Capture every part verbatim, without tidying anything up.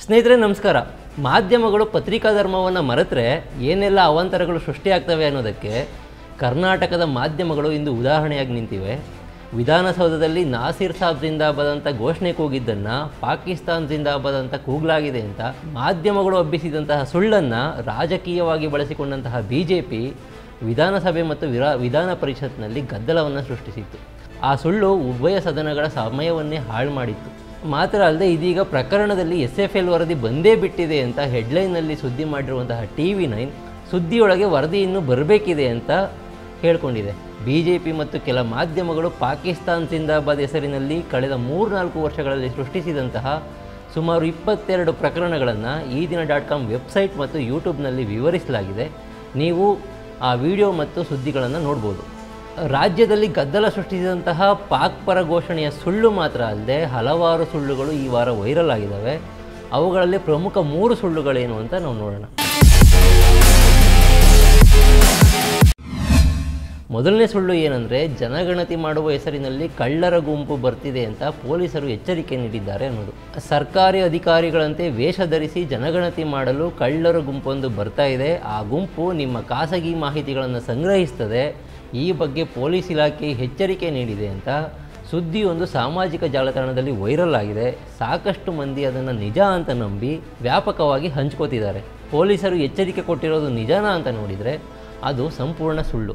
ಸ್ನೇಹಿತರೆ ನಮಸ್ಕಾರ. ಮಾಧ್ಯಮಗಳು ಪತ್ರಿಕಾ ಧರ್ಮವನ್ನು ಮರೆತರೆ ಏನೆಲ್ಲ ಅವಾಂತರಗಳು ಸೃಷ್ಟಿಯಾಗ್ತವೆ ಅನ್ನೋದಕ್ಕೆ ಕರ್ನಾಟಕದ ಮಾಧ್ಯಮಗಳು ಇಂದು ಉದಾಹರಣೆಯಾಗಿ ನಿಂತಿವೆ. ವಿಧಾನಸೌಧದಲ್ಲಿ ನಾಸಿರ್ ಸಾಬ್ ಜಿಂದಾಬಾದ್ ಅಂತ ಘೋಷಣೆ ಕೂಗಿದ್ದನ್ನು ಪಾಕಿಸ್ತಾನ್ ಜಿಂದಾಬಾದ್ ಅಂತ ಕೂಗಲಾಗಿದೆ ಅಂತ ಮಾಧ್ಯಮಗಳು ಹಬ್ಬಿಸಿದಂತಹ ಸುಳ್ಳನ್ನು ರಾಜಕೀಯವಾಗಿ ಬಳಸಿಕೊಂಡಂತಹ ಬಿ ಜೆ ಪಿ ವಿಧಾನಸಭೆ ಮತ್ತು ವಿರಾ ವಿಧಾನ ಪರಿಷತ್ನಲ್ಲಿ ಗದ್ದಲವನ್ನು ಸೃಷ್ಟಿಸಿತ್ತು. ಆ ಸುಳ್ಳು ಉಭಯ ಸದನಗಳ ಸಮಯವನ್ನೇ ಹಾಳು ಮಾಡಿತ್ತು. ಮಾತ್ರ ಅಲ್ಲದೆ ಇದೀಗ ಪ್ರಕರಣದಲ್ಲಿ ಎಸ್ ಎಫ್ ಎಲ್ ವರದಿ ಬಂದೇ ಬಿಟ್ಟಿದೆ ಅಂತ ಹೆಡ್ಲೈನ್ನಲ್ಲಿ ಸುದ್ದಿ ಮಾಡಿರುವಂತಹ ಟಿ ವಿ ನೈನ್ ಸುದ್ದಿಯೊಳಗೆ ವರದಿ ಇನ್ನೂ ಬರಬೇಕಿದೆ ಅಂತ ಹೇಳ್ಕೊಂಡಿದೆ. ಬಿ ಜೆ ಪಿ ಮತ್ತು ಕೆಲ ಮಾಧ್ಯಮಗಳು ಪಾಕಿಸ್ತಾನ್ ಜಿಂದಾಬಾದ್ ಹೆಸರಿನಲ್ಲಿ ಕಳೆದ ಮೂರು ನಾಲ್ಕು ವರ್ಷಗಳಲ್ಲಿ ಸೃಷ್ಟಿಸಿದಂತಹ ಸುಮಾರು ಇಪ್ಪತ್ತೆರಡು ಪ್ರಕರಣಗಳನ್ನು ಈ ದಿನ ಡಾಟ್ ಕಾಮ್ ವೆಬ್ಸೈಟ್ ಮತ್ತು ಯೂಟ್ಯೂಬ್ನಲ್ಲಿ ವಿವರಿಸಲಾಗಿದೆ. ನೀವು ಆ ವಿಡಿಯೋ ಮತ್ತು ಸುದ್ದಿಗಳನ್ನು ನೋಡ್ಬೋದು. ರಾಜ್ಯದಲ್ಲಿ ಗದ್ದಲ ಸೃಷ್ಟಿಸಿದಂತಹ ಪಾಕ್ ಪರ ಘೋಷಣೆಯ ಸುಳ್ಳು ಮಾತ್ರ ಅಲ್ಲದೆ ಹಲವಾರು ಸುಳ್ಳುಗಳು ಈ ವಾರ ವೈರಲ್ ಆಗಿದ್ದಾವೆ. ಅವುಗಳಲ್ಲಿ ಪ್ರಮುಖ ಮೂರು ಸುಳ್ಳುಗಳೇನು ಅಂತ ನಾವು ನೋಡೋಣ. ಮೊದಲನೇ ಸುಳ್ಳು ಏನಂದರೆ, ಜನಗಣತಿ ಮಾಡುವ ಹೆಸರಿನಲ್ಲಿ ಕಳ್ಳರ ಗುಂಪು ಬರ್ತಿದೆ ಅಂತ ಪೊಲೀಸರು ಎಚ್ಚರಿಕೆ ನೀಡಿದ್ದಾರೆ ಅನ್ನೋದು. ಸರ್ಕಾರಿ ಅಧಿಕಾರಿಗಳಂತೆ ವೇಷ ಧರಿಸಿ ಜನಗಣತಿ ಮಾಡಲು ಕಳ್ಳರ ಗುಂಪೊಂದು ಬರ್ತಾ ಇದೆ. ಆ ಗುಂಪು ನಿಮ್ಮ ಖಾಸಗಿ ಮಾಹಿತಿಗಳನ್ನು ಸಂಗ್ರಹಿಸ್ತದೆ. ಈ ಬಗ್ಗೆ ಪೊಲೀಸ್ ಇಲಾಖೆ ಎಚ್ಚರಿಕೆ ನೀಡಿದೆ ಅಂತ ಸುದ್ದಿಯೊಂದು ಸಾಮಾಜಿಕ ಜಾಲತಾಣದಲ್ಲಿ ವೈರಲ್ ಆಗಿದೆ. ಸಾಕಷ್ಟು ಮಂದಿ ಅದನ್ನು ನಿಜ ಅಂತ ನಂಬಿ ವ್ಯಾಪಕವಾಗಿ ಹಂಚ್ಕೋತಿದ್ದಾರೆ. ಪೊಲೀಸರು ಎಚ್ಚರಿಕೆ ಕೊಟ್ಟಿರೋದು ನಿಜನಾ ಅಂತ ನೋಡಿದರೆ ಅದು ಸಂಪೂರ್ಣ ಸುಳ್ಳು.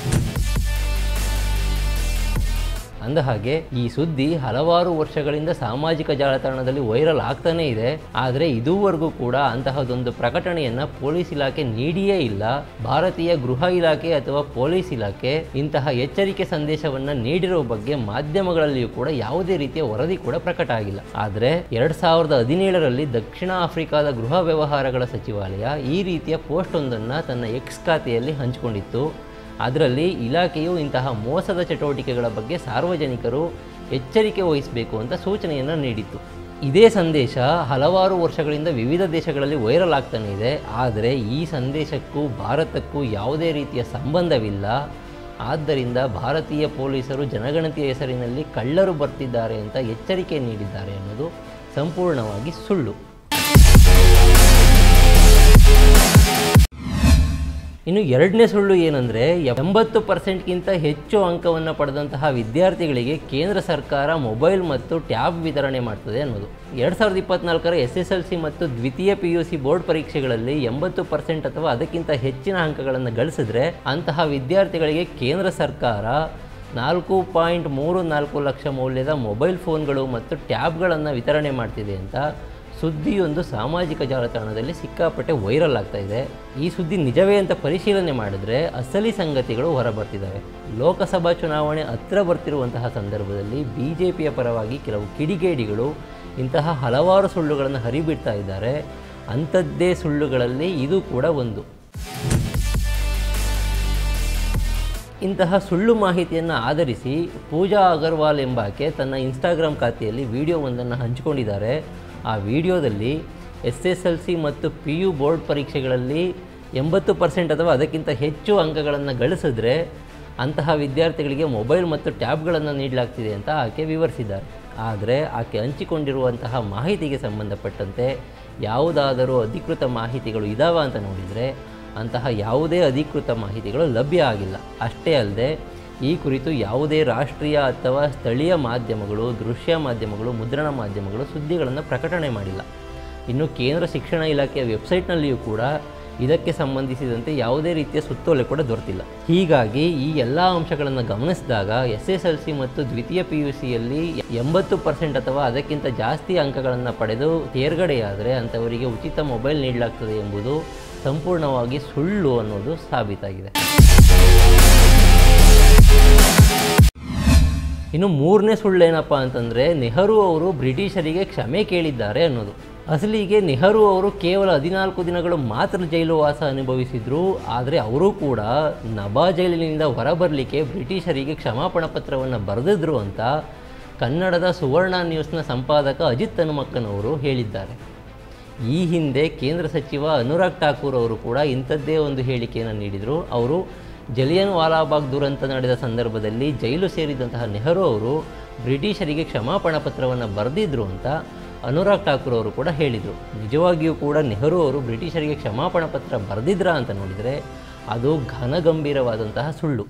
ಅಂದಹಾಗೆ ಈ ಸುದ್ದಿ ಹಲವಾರು ವರ್ಷಗಳಿಂದ ಸಾಮಾಜಿಕ ಜಾಲತಾಣದಲ್ಲಿ ವೈರಲ್ ಆಗ್ತಾನೇ ಇದೆ. ಆದರೆ ಇದುವರೆಗೂ ಕೂಡ ಅಂತಹದೊಂದು ಪ್ರಕಟಣೆಯನ್ನು ಪೊಲೀಸ್ ಇಲಾಖೆ ನೀಡಿಯೇ ಇಲ್ಲ. ಭಾರತೀಯ ಗೃಹ ಇಲಾಖೆ ಅಥವಾ ಪೊಲೀಸ್ ಇಲಾಖೆ ಇಂತಹ ಎಚ್ಚರಿಕೆ ಸಂದೇಶವನ್ನು ನೀಡಿರೋ ಬಗ್ಗೆ ಮಾಧ್ಯಮಗಳಲ್ಲಿಯೂ ಕೂಡ ಯಾವುದೇ ರೀತಿಯ ವರದಿ ಕೂಡ ಪ್ರಕಟ ಆಗಿಲ್ಲ. ಆದರೆ ಎರಡ್ ಸಾವಿರದ ಹದಿನೇಳರಲ್ಲಿ ದಕ್ಷಿಣ ಆಫ್ರಿಕಾದ ಗೃಹ ವ್ಯವಹಾರಗಳ ಸಚಿವಾಲಯ ಈ ರೀತಿಯ ಪೋಸ್ಟ್ ಒಂದನ್ನು ತನ್ನ ಎಕ್ಸ್ ಖಾತೆಯಲ್ಲಿ ಹಂಚಿಕೊಂಡಿತ್ತು. ಅದರಲ್ಲಿ ಇಲಾಖೆಯು ಇಂತಹ ಮೋಸದ ಚಟುವಟಿಕೆಗಳ ಬಗ್ಗೆ ಸಾರ್ವಜನಿಕರು ಎಚ್ಚರಿಕೆ ವಹಿಸಬೇಕು ಅಂತ ಸೂಚನೆಯನ್ನು ನೀಡಿತ್ತು. ಇದೇ ಸಂದೇಶ ಹಲವಾರು ವರ್ಷಗಳಿಂದ ವಿವಿಧ ದೇಶಗಳಲ್ಲಿ ವೈರಲ್ ಆಗ್ತಾನೆ ಇದೆ. ಆದರೆ ಈ ಸಂದೇಶಕ್ಕೂ ಭಾರತಕ್ಕೂ ಯಾವುದೇ ರೀತಿಯ ಸಂಬಂಧವಿಲ್ಲ. ಆದ್ದರಿಂದ ಭಾರತೀಯ ಪೊಲೀಸರು ಜನಗಣತಿಯ ಹೆಸರಿನಲ್ಲಿ ಕಳ್ಳರು ಬರ್ತಿದ್ದಾರೆ ಅಂತ ಎಚ್ಚರಿಕೆ ನೀಡಿದ್ದಾರೆ ಅನ್ನೋದು ಸಂಪೂರ್ಣವಾಗಿ ಸುಳ್ಳು. ಇನ್ನು ಎರಡನೇ ಸುಳ್ಳು ಏನಂದರೆ, ಎಂಬತ್ತು ಪರ್ಸೆಂಟ್ಗಿಂತ ಹೆಚ್ಚು ಅಂಕವನ್ನು ಪಡೆದಂತಹ ವಿದ್ಯಾರ್ಥಿಗಳಿಗೆ ಕೇಂದ್ರ ಸರ್ಕಾರ ಮೊಬೈಲ್ ಮತ್ತು ಟ್ಯಾಬ್ ವಿತರಣೆ ಮಾಡ್ತದೆ ಅನ್ನೋದು. ಎರಡು ಸಾವಿರದ ಇಪ್ಪತ್ನಾಲ್ಕರ ಎಸ್ ಎಸ್ ಎಲ್ ಸಿ ಮತ್ತು ದ್ವಿತೀಯ ಪಿ ಯು ಸಿ ಬೋರ್ಡ್ ಪರೀಕ್ಷೆಗಳಲ್ಲಿ ಎಂಬತ್ತು ಪರ್ಸೆಂಟ್ ಅಥವಾ ಅದಕ್ಕಿಂತ ಹೆಚ್ಚಿನ ಅಂಕಗಳನ್ನು ಗಳಿಸಿದ್ರೆ ಅಂತಹ ವಿದ್ಯಾರ್ಥಿಗಳಿಗೆ ಕೇಂದ್ರ ಸರ್ಕಾರ ನಾಲ್ಕು ಪಾಯಿಂಟ್ ಮೂರು ನಾಲ್ಕು ಲಕ್ಷ ಮೌಲ್ಯದ ಮೊಬೈಲ್ ಫೋನ್ಗಳು ಮತ್ತು ಟ್ಯಾಬ್ಗಳನ್ನು ವಿತರಣೆ ಮಾಡ್ತಿದೆ ಅಂತ ಸುದ್ದಿಯೊಂದು ಸಾಮಾಜಿಕ ಜಾಲತಾಣದಲ್ಲಿ ಸಿಕ್ಕಾಪಟ್ಟೆ ವೈರಲ್ ಆಗ್ತಾ ಇದೆ. ಈ ಸುದ್ದಿ ನಿಜವೇ ಅಂತ ಪರಿಶೀಲನೆ ಮಾಡಿದ್ರೆ ಅಸಲಿ ಸಂಗತಿಗಳು ಹೊರಬರ್ತಿದ್ದಾವೆ. ಲೋಕಸಭಾ ಚುನಾವಣೆ ಹತ್ತಿರ ಬರ್ತಿರುವಂತಹ ಸಂದರ್ಭದಲ್ಲಿ ಬಿ ಜೆ ಪಿಯ ಪರವಾಗಿ ಕೆಲವು ಕಿಡಿಗೇಡಿಗಳು ಇಂತಹ ಹಲವಾರು ಸುಳ್ಳುಗಳನ್ನು ಹರಿಬಿಡ್ತಾ ಇದ್ದಾರೆ. ಅಂಥದ್ದೇ ಸುಳ್ಳುಗಳಲ್ಲಿ ಇದು ಕೂಡ ಒಂದು. ಇಂತಹ ಸುಳ್ಳು ಮಾಹಿತಿಯನ್ನು ಆಧರಿಸಿ ಪೂಜಾ ಅಗರ್ವಾಲ್ ಎಂಬಾಕೆ ತನ್ನ ಇನ್ಸ್ಟಾಗ್ರಾಮ್ ಖಾತೆಯಲ್ಲಿ ವಿಡಿಯೋ ಒಂದನ್ನು ಹಂಚಿಕೊಂಡಿದ್ದಾರೆ. ಆ ವಿಡಿಯೋದಲ್ಲಿ ಎಸ್ ಎಸ್ ಎಲ್ ಸಿ ಮತ್ತು ಪಿ ಯು ಬೋರ್ಡ್ ಪರೀಕ್ಷೆಗಳಲ್ಲಿ ಎಂಬತ್ತು ಪರ್ಸೆಂಟ್ ಅಥವಾ ಅದಕ್ಕಿಂತ ಹೆಚ್ಚು ಅಂಕಗಳನ್ನು ಗಳಿಸಿದ್ರೆ ಅಂತಹ ವಿದ್ಯಾರ್ಥಿಗಳಿಗೆ ಮೊಬೈಲ್ ಮತ್ತು ಟ್ಯಾಬ್ಗಳನ್ನು ನೀಡಲಾಗ್ತಿದೆ ಅಂತ ಆಕೆ ವಿವರಿಸಿದ್ದಾರೆ. ಆದರೆ ಆಕೆ ಹಂಚಿಕೊಂಡಿರುವಂತಹ ಮಾಹಿತಿಗೆ ಸಂಬಂಧಪಟ್ಟಂತೆ ಯಾವುದಾದರೂ ಅಧಿಕೃತ ಮಾಹಿತಿಗಳು ಇದ್ದಾವ ಅಂತ ನೋಡಿದರೆ ಅಂತಹ ಯಾವುದೇ ಅಧಿಕೃತ ಮಾಹಿತಿಗಳು ಲಭ್ಯ ಆಗಿಲ್ಲ. ಅಷ್ಟೇ ಅಲ್ಲದೆ ಈ ಕುರಿತು ಯಾವುದೇ ರಾಷ್ಟ್ರೀಯ ಅಥವಾ ಸ್ಥಳೀಯ ಮಾಧ್ಯಮಗಳು, ದೃಶ್ಯ ಮಾಧ್ಯಮಗಳು, ಮುದ್ರಣ ಮಾಧ್ಯಮಗಳು ಸುದ್ದಿಗಳನ್ನು ಪ್ರಕಟಣೆ ಮಾಡಿಲ್ಲ. ಇನ್ನು ಕೇಂದ್ರ ಶಿಕ್ಷಣ ಇಲಾಖೆಯ ವೆಬ್ಸೈಟ್ನಲ್ಲಿಯೂ ಕೂಡ ಇದಕ್ಕೆ ಸಂಬಂಧಿಸಿದಂತೆ ಯಾವುದೇ ರೀತಿಯ ಸುತ್ತೋಲೆ ಕೂಡ ದೊರೆತಿಲ್ಲ. ಹೀಗಾಗಿ ಈ ಎಲ್ಲ ಅಂಶಗಳನ್ನು ಗಮನಿಸಿದಾಗ ಎಸ್ ಎಸ್ ಎಲ್ ಸಿ ಮತ್ತು ದ್ವಿತೀಯ ಪಿ ಯು ಸಿಯಲ್ಲಿ ಎಂಬತ್ತು ಪರ್ಸೆಂಟ್ ಅಥವಾ ಅದಕ್ಕಿಂತ ಜಾಸ್ತಿ ಅಂಕಗಳನ್ನು ಪಡೆದು ತೇರ್ಗಡೆಯಾದರೆ ಅಂಥವರಿಗೆ ಉಚಿತ ಮೊಬೈಲ್ ನೀಡಲಾಗ್ತದೆ ಎಂಬುದು ಸಂಪೂರ್ಣವಾಗಿ ಸುಳ್ಳು ಅನ್ನೋದು ಸಾಬೀತಾಗಿದೆ. ಇನ್ನು ಮೂರನೇ ಸುಳ್ಳೇನಪ್ಪ ಅಂತಂದರೆ, ನೆಹರು ಅವರು ಬ್ರಿಟಿಷರಿಗೆ ಕ್ಷಮೆ ಕೇಳಿದ್ದಾರೆ ಅನ್ನೋದು. ಅಸಲಿಗೆ ನೆಹರು ಅವರು ಕೇವಲ ಹದಿನಾಲ್ಕು ದಿನಗಳು ಮಾತ್ರ ಜೈಲು ವಾಸ ಅನುಭವಿಸಿದ್ರು. ಆದರೆ ಅವರು ಕೂಡ ನಬಾ ಜೈಲಿನಿಂದ ಹೊರಬರಲಿಕ್ಕೆ ಬ್ರಿಟಿಷರಿಗೆ ಕ್ಷಮಾಪಣಾ ಪತ್ರವನ್ನು ಬರೆದಿದ್ರು ಅಂತ ಕನ್ನಡದ ಸುವರ್ಣ ನ್ಯೂಸ್ನ ಸಂಪಾದಕ ಅಜಿತ್ ಹನುಮಕ್ಕನವರು ಹೇಳಿದ್ದಾರೆ. ಈ ಹಿಂದೆ ಕೇಂದ್ರ ಸಚಿವ ಅನುರಾಗ್ ಠಾಕೂರ್ ಅವರು ಕೂಡ ಇಂಥದ್ದೇ ಒಂದು ಹೇಳಿಕೆಯನ್ನು ನೀಡಿದರು. ಅವರು ಜಲಿಯನ್ ವಾಲಾಬಾಗ್ ದುರಂತ ನಡೆದ ಸಂದರ್ಭದಲ್ಲಿ ಜೈಲು ಸೇರಿದಂತಹ ನೆಹರು ಅವರು ಬ್ರಿಟಿಷರಿಗೆ ಕ್ಷಮಾಪಣಾ ಪತ್ರವನ್ನು ಬರೆದಿದ್ರು ಅಂತ ಅನುರಾಗ್ ಠಾಕೂರ್ ಅವರು ಕೂಡ ಹೇಳಿದರು. ನಿಜವಾಗಿಯೂ ಕೂಡ ನೆಹರು ಅವರು ಬ್ರಿಟಿಷರಿಗೆ ಕ್ಷಮಾಪಣಾ ಪತ್ರ ಬರೆದಿದ್ರಾ ಅಂತ ನೋಡಿದರೆ ಅದು ಘನಗಂಭೀರವಾದಂತಹ ಸುಳ್ಳು.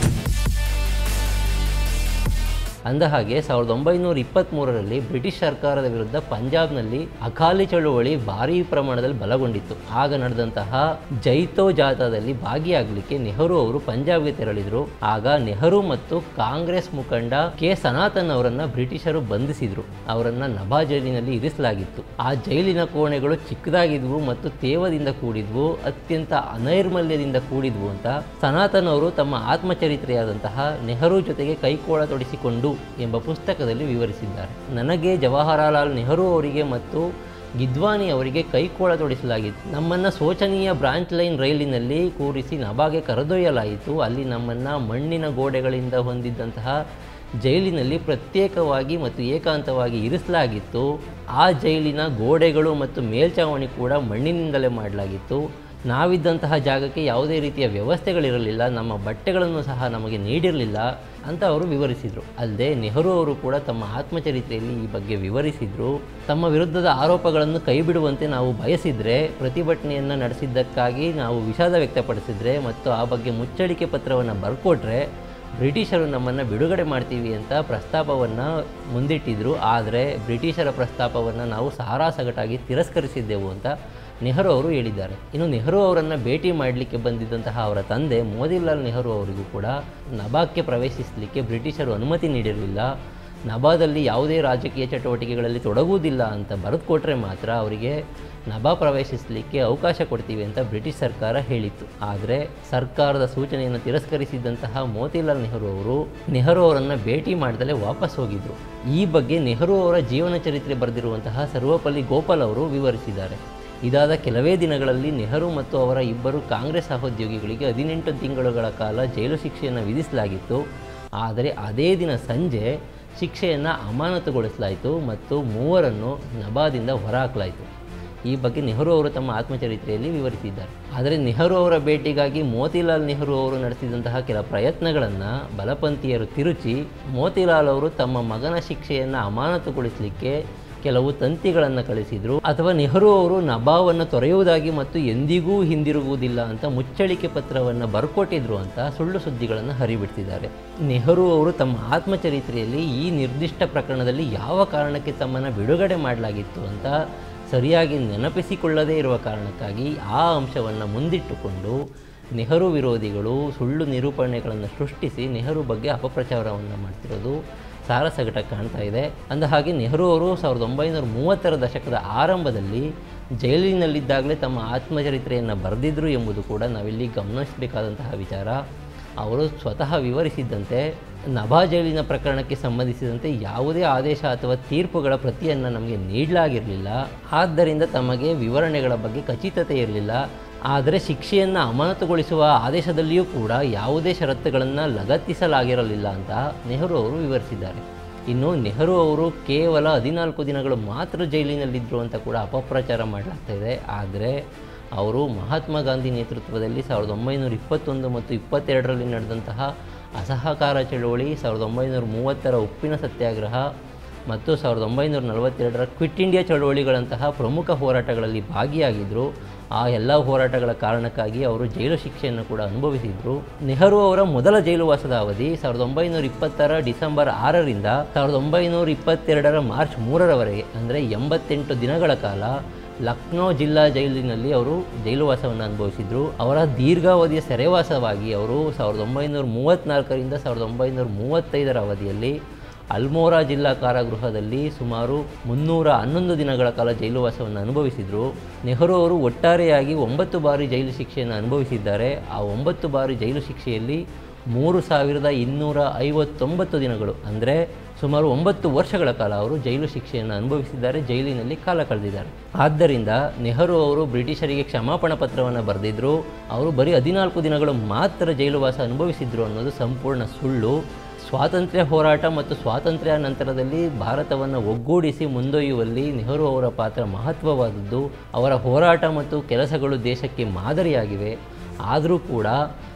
ಅಂದಹಾಗೆ ಸಾವಿರದ ಒಂಬೈನೂರ ಇಪ್ಪತ್ತ್ಮೂರರಲ್ಲಿ ಬ್ರಿಟಿಷ್ ಸರ್ಕಾರದ ವಿರುದ್ಧ ಪಂಜಾಬ್ನಲ್ಲಿ ಅಕಾಲಿ ಚಳುವಳಿ ಭಾರೀ ಪ್ರಮಾಣದಲ್ಲಿ ಬಲಗೊಂಡಿತ್ತು. ಆಗ ನಡೆದಂತಹ ಜೈತೋ ಜಾಥಾದಲ್ಲಿ ಭಾಗಿಯಾಗಲಿಕ್ಕೆ ನೆಹರು ಅವರು ಪಂಜಾಬ್ಗೆ ತೆರಳಿದರು. ಆಗ ನೆಹರು ಮತ್ತು ಕಾಂಗ್ರೆಸ್ ಮುಖಂಡ ಕೆ ಸನಾತನ್ ಅವರನ್ನು ಬ್ರಿಟಿಷರು ಬಂಧಿಸಿದರು. ಅವರನ್ನು ನಭಾ ಜೈಲಿನಲ್ಲಿ ಇರಿಸಲಾಗಿತ್ತು. ಆ ಜೈಲಿನ ಕೋಣೆಗಳು ಚಿಕ್ಕದಾಗಿದ್ವು ಮತ್ತು ತೇವದಿಂದ ಕೂಡಿದ್ವು, ಅತ್ಯಂತ ಅನೈರ್ಮಲ್ಯದಿಂದ ಕೂಡಿದ್ವು ಅಂತ ಸನಾತನ್ ಅವರು ತಮ್ಮ ಆತ್ಮಚರಿತ್ರೆಯಾದಂತಹ ನೆಹರು ಜೊತೆಗೆ ಕೈಕೋಳ ತೊಡಿಸಿಕೊಂಡು ಎಂಬ ಪುಸ್ತಕದಲ್ಲಿ ವಿವರಿಸಿದ್ದಾರೆ. ನನಗೆ ಜವಾಹರಲಾಲ್ ನೆಹರು ಅವರಿಗೆ ಮತ್ತು ಗಿದ್ವಾನಿ ಅವರಿಗೆ ಕೈಕೋಳ ತೊಡಿಸಲಾಗಿತ್ತು. ನಮ್ಮನ್ನು ಶೋಚನೀಯ ಬ್ರಾಂಚ್ ಲೈನ್ ರೈಲಿನಲ್ಲಿ ಕೂರಿಸಿ ನಭಾಗೆ ಕರೆದೊಯ್ಯಲಾಯಿತು. ಅಲ್ಲಿ ನಮ್ಮನ್ನು ಮಣ್ಣಿನ ಗೋಡೆಗಳಿಂದ ಹೊಂದಿದ್ದಂತಹ ಜೈಲಿನಲ್ಲಿ ಪ್ರತ್ಯೇಕವಾಗಿ ಮತ್ತು ಏಕಾಂತವಾಗಿ ಇರಿಸಲಾಗಿತ್ತು. ಆ ಜೈಲಿನ ಗೋಡೆಗಳು ಮತ್ತು ಮೇಲ್ಛಾವಣಿ ಕೂಡ ಮಣ್ಣಿನಿಂದಲೇ ಮಾಡಲಾಗಿತ್ತು. ನಾವಿದ್ದಂತಹ ಜಾಗಕ್ಕೆ ಯಾವುದೇ ರೀತಿಯ ವ್ಯವಸ್ಥೆಗಳಿರಲಿಲ್ಲ, ನಮ್ಮ ಬಟ್ಟೆಗಳನ್ನು ಸಹ ನಮಗೆ ನೀಡಿರಲಿಲ್ಲ ಅಂತ ಅವರು ವಿವರಿಸಿದರು. ಅಲ್ಲದೆ ನೆಹರು ಅವರು ಕೂಡ ತಮ್ಮ ಆತ್ಮಚರಿತ್ರೆಯಲ್ಲಿ ಈ ಬಗ್ಗೆ ವಿವರಿಸಿದರು. ತಮ್ಮ ವಿರುದ್ಧದ ಆರೋಪಗಳನ್ನು ಕೈಬಿಡುವಂತೆ ನಾವು ಬಯಸಿದರೆ, ಪ್ರತಿಭಟನೆಯನ್ನು ನಡೆಸಿದ್ದಕ್ಕಾಗಿ ನಾವು ವಿಷಾದ ವ್ಯಕ್ತಪಡಿಸಿದರೆ ಮತ್ತು ಆ ಬಗ್ಗೆ ಮುಚ್ಚಳಿಕೆ ಪತ್ರವನ್ನು ಬರ್ಕೊಟ್ರೆ ಬ್ರಿಟಿಷರು ನಮ್ಮನ್ನು ಬಿಡುಗಡೆ ಮಾಡ್ತೀವಿ ಅಂತ ಪ್ರಸ್ತಾಪವನ್ನು ಮುಂದಿಟ್ಟಿದ್ದರು. ಆದರೆ ಬ್ರಿಟಿಷರ ಪ್ರಸ್ತಾಪವನ್ನು ನಾವು ಸಾರಾಸಗಟಾಗಿ ತಿರಸ್ಕರಿಸಿದ್ದೆವು ಅಂತ ನೆಹರು ಅವರು ಹೇಳಿದ್ದಾರೆ. ಇನ್ನು ನೆಹರು ಅವರನ್ನು ಭೇಟಿ ಮಾಡಲಿಕ್ಕೆ ಬಂದಿದ್ದಂತಹ ಅವರ ತಂದೆ ಮೋತಿಲಾಲ್ ನೆಹರು ಅವರಿಗೂ ಕೂಡ ನಭಾಕ್ಕೆ ಪ್ರವೇಶಿಸಲಿಕ್ಕೆ ಬ್ರಿಟಿಷರು ಅನುಮತಿ ನೀಡಿರಲಿಲ್ಲ. ನಭಾದಲ್ಲಿ ಯಾವುದೇ ರಾಜಕೀಯ ಚಟುವಟಿಕೆಗಳಲ್ಲಿ ತೊಡಗುವುದಿಲ್ಲ ಅಂತ ಬರೆದು ಕೊಟ್ಟರೆ ಮಾತ್ರ ಅವರಿಗೆ ನಭಾ ಪ್ರವೇಶಿಸಲಿಕ್ಕೆ ಅವಕಾಶ ಕೊಡ್ತೀವಿ ಅಂತ ಬ್ರಿಟಿಷ್ ಸರ್ಕಾರ ಹೇಳಿತ್ತು. ಆದರೆ ಸರ್ಕಾರದ ಸೂಚನೆಯನ್ನು ತಿರಸ್ಕರಿಸಿದ್ದಂತಹ ಮೋತಿಲಾಲ್ ನೆಹರು ಅವರು ನೆಹರು ಅವರನ್ನು ಭೇಟಿ ಮಾಡದಲೇ ವಾಪಸ್ ಹೋಗಿದ್ದರು. ಈ ಬಗ್ಗೆ ನೆಹರು ಅವರ ಜೀವನ ಚರಿತ್ರೆ ಬರೆದಿರುವಂತಹ ಸರ್ವಪಲ್ಲಿ ಗೋಪಾಲ್ ಅವರು ವಿವರಿಸಿದ್ದಾರೆ. ಇದಾದ ಕೆಲವೇ ದಿನಗಳಲ್ಲಿ ನೆಹರು ಮತ್ತು ಅವರ ಇಬ್ಬರು ಕಾಂಗ್ರೆಸ್ ಸಹೋದ್ಯೋಗಿಗಳಿಗೆ ಹದಿನೆಂಟು ತಿಂಗಳುಗಳ ಕಾಲ ಜೈಲು ಶಿಕ್ಷೆಯನ್ನು ವಿಧಿಸಲಾಗಿತ್ತು. ಆದರೆ ಅದೇ ದಿನ ಸಂಜೆ ಶಿಕ್ಷೆಯನ್ನು ಅಮಾನತುಗೊಳಿಸಲಾಯಿತು ಮತ್ತು ಮೂವರನ್ನು ನಭಾದಿಂದ ಹೊರಹಾಕಲಾಯಿತು. ಈ ಬಗ್ಗೆ ನೆಹರು ಅವರು ತಮ್ಮ ಆತ್ಮಚರಿತ್ರೆಯಲ್ಲಿ ವಿವರಿಸಿದ್ದಾರೆ. ಆದರೆ ನೆಹರು ಅವರ ಭೇಟಿಗಾಗಿ ಮೋತಿಲಾಲ್ ನೆಹರು ಅವರು ನಡೆಸಿದಂತಹ ಕೆಲ ಪ್ರಯತ್ನಗಳನ್ನು ಬಲಪಂಥೀಯರು ತಿರುಚಿ ಮೋತಿಲಾಲ್ ಅವರು ತಮ್ಮ ಮಗನ ಶಿಕ್ಷೆಯನ್ನು ಅಮಾನತುಗೊಳಿಸಲಿಕ್ಕೆ ಕೆಲವು ತಂತಿಗಳನ್ನು ಕಳಿಸಿದರು. ಅಥವಾ ನೆಹರು ಅವರು ನಭಾವನ್ನು ತೊರೆಯುವುದಾಗಿ ಮತ್ತು ಎಂದಿಗೂ ಹಿಂದಿರುಗುವುದಿಲ್ಲ ಅಂತ ಮುಚ್ಚಳಿಕೆ ಪತ್ರವನ್ನು ಬರ್ಕೊಟ್ಟಿದ್ರು ಅಂತ ಸುಳ್ಳು ಸುದ್ದಿಗಳನ್ನು ಹರಿಬಿಡ್ತಿದ್ದಾರೆ. ನೆಹರು ಅವರು ತಮ್ಮ ಆತ್ಮಚರಿತ್ರೆಯಲ್ಲಿ ಈ ನಿರ್ದಿಷ್ಟ ಪ್ರಕರಣದಲ್ಲಿ ಯಾವ ಕಾರಣಕ್ಕೆ ತಮ್ಮನ್ನು ಬಿಡುಗಡೆ ಮಾಡಲಾಗಿತ್ತು ಅಂತ ಸರಿಯಾಗಿ ನೆನಪಿಸಿಕೊಳ್ಳದೇ ಇರುವ ಕಾರಣಕ್ಕಾಗಿ ಆ ಅಂಶವನ್ನು ಮುಂದಿಟ್ಟುಕೊಂಡು ನೆಹರು ವಿರೋಧಿಗಳು ಸುಳ್ಳು ನಿರೂಪಣೆಗಳನ್ನು ಸೃಷ್ಟಿಸಿ ನೆಹರು ಬಗ್ಗೆ ಅಪಪ್ರಚಾರವನ್ನು ಮಾಡ್ತಿರೋದು ಸಾರಸಗಟ ಕಾಣ್ತಾ ಇದೆ. ಅಂದಹಾಗೆ ನೆಹರು ಅವರು ಸಾವಿರದ ಒಂಬೈನೂರ ಮೂವತ್ತರ ದಶಕದ ಆರಂಭದಲ್ಲಿ ಜೈಲಿನಲ್ಲಿದ್ದಾಗಲೇ ತಮ್ಮ ಆತ್ಮಚರಿತ್ರೆಯನ್ನು ಬರೆದಿದ್ದರು ಎಂಬುದು ಕೂಡ ನಾವಿಲ್ಲಿ ಗಮನಿಸಬೇಕಾದಂತಹ ವಿಚಾರ. ಅವರು ಸ್ವತಃ ವಿವರಿಸಿದ್ದಂತೆ ನಭಾ ಜೈಲಿನ ಪ್ರಕರಣಕ್ಕೆ ಸಂಬಂಧಿಸಿದಂತೆ ಯಾವುದೇ ಆದೇಶ ಅಥವಾ ತೀರ್ಪುಗಳ ಪ್ರತಿಯನ್ನು ನಮಗೆ ನೀಡಲಾಗಿರಲಿಲ್ಲ. ಆದ್ದರಿಂದ ತಮಗೆ ವಿವರಣೆಗಳ ಬಗ್ಗೆ ಖಚಿತತೆ ಇರಲಿಲ್ಲ. ಆದರೆ ಶಿಕ್ಷೆಯನ್ನು ಅಮಾನತುಗೊಳಿಸುವ ಆದೇಶದಲ್ಲಿಯೂ ಕೂಡ ಯಾವುದೇ ಷರತ್ತುಗಳನ್ನು ಲಗತ್ತಿಸಲಾಗಿರಲಿಲ್ಲ ಅಂತ ನೆಹರು ಅವರು ವಿವರಿಸಿದ್ದಾರೆ. ಇನ್ನು ನೆಹರು ಅವರು ಕೇವಲ ಹದಿನಾಲ್ಕು ದಿನಗಳು ಮಾತ್ರ ಜೈಲಿನಲ್ಲಿದ್ದರು ಅಂತ ಕೂಡ ಅಪಪ್ರಚಾರ ಮಾಡಲಾಗ್ತಾ ಇದೆ. ಆದರೆ ಅವರು ಮಹಾತ್ಮ ಗಾಂಧಿ ನೇತೃತ್ವದಲ್ಲಿ ಸಾವಿರದ ಒಂಬೈನೂರ ಇಪ್ಪತ್ತೊಂದು ಮತ್ತು ಇಪ್ಪತ್ತೆರಡರಲ್ಲಿ ನಡೆದಂತಹ ಅಸಹಕಾರ ಚಳುವಳಿ, ಸಾವಿರದ ಒಂಬೈನೂರ ಮೂವತ್ತರ ಉಪ್ಪಿನ ಸತ್ಯಾಗ್ರಹ ಮತ್ತು ಸಾವಿರದ ಒಂಬೈನೂರ ನಲವತ್ತೆರಡರ ಕ್ವಿಟ್ ಇಂಡಿಯಾ ಚಳುವಳಿಗಳಂತಹ ಪ್ರಮುಖ ಹೋರಾಟಗಳಲ್ಲಿ ಭಾಗಿಯಾಗಿದ್ದರು. ಆ ಎಲ್ಲ ಹೋರಾಟಗಳ ಕಾರಣಕ್ಕಾಗಿ ಅವರು ಜೈಲು ಶಿಕ್ಷೆಯನ್ನು ಕೂಡ ಅನುಭವಿಸಿದರು. ನೆಹರು ಅವರ ಮೊದಲ ಜೈಲುವಾಸದ ಅವಧಿ ಸಾವಿರದ ಒಂಬೈನೂರ ಇಪ್ಪತ್ತರ ಡಿಸೆಂಬರ್ ಆರರಿಂದ ಸಾವಿರದ ಒಂಬೈನೂರ ಇಪ್ಪತ್ತೆರಡರ ಮಾರ್ಚ್ ಮೂರರವರೆಗೆ, ಅಂದರೆ ಎಂಬತ್ತೆಂಟು ದಿನಗಳ ಕಾಲ ಲಕ್ನೋ ಜಿಲ್ಲಾ ಜೈಲಿನಲ್ಲಿ ಅವರು ಜೈಲುವಾಸವನ್ನು ಅನುಭವಿಸಿದರು. ಅವರ ದೀರ್ಘಾವಧಿಯ ಸೆರೆವಾಸವಾಗಿ ಅವರು ಸಾವಿರದ ಒಂಬೈನೂರ ಮೂವತ್ತ್ನಾಲ್ಕರಿಂದ ಸಾವಿರದ ಒಂಬೈನೂರ ಮೂವತ್ತೈದರ ಅವಧಿಯಲ್ಲಿ ಅಲ್ಮೋರಾ ಜಿಲ್ಲಾ ಕಾರಾಗೃಹದಲ್ಲಿ ಸುಮಾರು ಮುನ್ನೂರ ಹನ್ನೊಂದು ದಿನಗಳ ಕಾಲ ಜೈಲುವಾಸವನ್ನು ಅನುಭವಿಸಿದರು. ನೆಹರು ಅವರು ಒಟ್ಟಾರೆಯಾಗಿ ಒಂಬತ್ತು ಬಾರಿ ಜೈಲು ಶಿಕ್ಷೆಯನ್ನು ಅನುಭವಿಸಿದ್ದಾರೆ. ಆ ಒಂಬತ್ತು ಬಾರಿ ಜೈಲು ಶಿಕ್ಷೆಯಲ್ಲಿ ಮೂರು ಸಾವಿರದ ಇನ್ನೂರ ಐವತ್ತೊಂಬತ್ತು ದಿನಗಳು, ಅಂದರೆ ಸುಮಾರು ಒಂಬತ್ತು ವರ್ಷಗಳ ಕಾಲ ಅವರು ಜೈಲು ಶಿಕ್ಷೆಯನ್ನು ಅನುಭವಿಸಿದ್ದಾರೆ, ಜೈಲಿನಲ್ಲಿ ಕಾಲ ಕಳೆದಿದ್ದಾರೆ. ಆದ್ದರಿಂದ ನೆಹರು ಅವರು ಬ್ರಿಟಿಷರಿಗೆ ಕ್ಷಮಾಪಣಾ ಪತ್ರವನ್ನು ಬರೆದಿದ್ದರು. ಅವರು ಬರೀ ಹದಿನಾಲ್ಕು ದಿನಗಳು ಮಾತ್ರ ಜೈಲುವಾಸ ಅನುಭವಿಸಿದರು ಅನ್ನೋದು ಸಂಪೂರ್ಣ ಸುಳ್ಳು. ಸ್ವಾತಂತ್ರ್ಯ ಹೋರಾಟ ಮತ್ತು ಸ್ವಾತಂತ್ರ್ಯ ನಂತರದಲ್ಲಿ ಭಾರತವನ್ನು ಒಗ್ಗೂಡಿಸಿ ಮುಂದೊಯ್ಯುವಲ್ಲಿ ನೆಹರು ಅವರ ಪಾತ್ರ ಮಹತ್ವವಾದದ್ದು. ಅವರ ಹೋರಾಟ ಮತ್ತು ಕೆಲಸಗಳು ದೇಶಕ್ಕೆ ಮಾದರಿಯಾಗಿವೆ. ಆದರೂ ಕೂಡ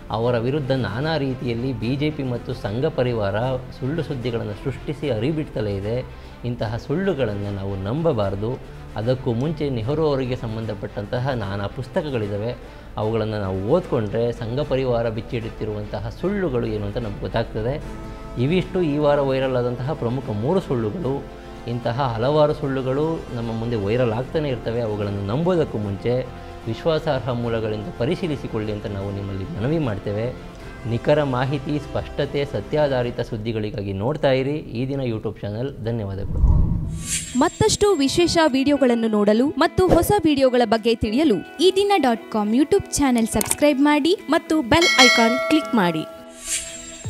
ಅವರ ವಿರುದ್ಧ ನಾನಾ ರೀತಿಯಲ್ಲಿ ಬಿ ಜೆ ಪಿ ಮತ್ತು ಸಂಘ ಪರಿವಾರ ಸುಳ್ಳು ಸುದ್ದಿಗಳನ್ನು ಸೃಷ್ಟಿಸಿ ಹರಿಬಿಡ್ತಲೇ ಇದೆ. ಇಂತಹ ಸುಳ್ಳುಗಳನ್ನು ನಾವು ನಂಬಬಾರದು. ಅದಕ್ಕೂ ಮುಂಚೆ ನೆಹರು ಅವರಿಗೆ ಸಂಬಂಧಪಟ್ಟಂತಹ ನಾನಾ ಪುಸ್ತಕಗಳಿದ್ದಾವೆ, ಅವುಗಳನ್ನು ನಾವು ಓದ್ಕೊಂಡ್ರೆ ಸಂಘ ಪರಿವಾರ ಬಿಚ್ಚಿಡುತ್ತಿರುವಂತಹ ಸುಳ್ಳುಗಳು ಏನು ಅಂತ ನಮ್ಗೆ ಗೊತ್ತಾಗ್ತದೆ. ಇವಿಷ್ಟು ಈ ವಾರ ವೈರಲ್ ಆದಂತಹ ಪ್ರಮುಖ ಮೂರು ಸುಳ್ಳುಗಳು. ಇಂತಹ ಹಲವಾರು ಸುಳ್ಳುಗಳು ನಮ್ಮ ಮುಂದೆ ವೈರಲ್ ಆಗ್ತಾನೆ ಇರ್ತವೆ. ಅವುಗಳನ್ನು ನಂಬೋದಕ್ಕೂ ಮುಂಚೆ ವಿಶ್ವಾಸಾರ್ಹ ಮೂಲಗಳಿಂದ ಪರಿಶೀಲಿಸಿಕೊಳ್ಳಿ ಅಂತ ನಾವು ನಿಮ್ಮಲ್ಲಿ ಮನವಿ ಮಾಡ್ತೇವೆ. ನಿಖರ ಮಾಹಿತಿ, ಸ್ಪಷ್ಟತೆ, ಸತ್ಯಾಧಾರಿತ ಸುದ್ದಿಗಳಿಗಾಗಿ ನೋಡ್ತಾ ಇರಿ ಈ ದಿನ ಯೂಟ್ಯೂಬ್ ಚಾನಲ್. ಧನ್ಯವಾದಗಳು. ಮತ್ತಷ್ಟು ವಿಶೇಷ ವಿಡಿಯೋಗಳನ್ನು ನೋಡಲು ಮತ್ತು ಹೊಸ ವಿಡಿಯೋಗಳ ಬಗ್ಗೆ ತಿಳಿಯಲು Ee Dina dot com YouTube channel subscribe ಮಾಡಿ ಮತ್ತು ಬೆಲ್ ಐಕಾನ್ ಕ್ಲಿಕ್ ಮಾಡಿ.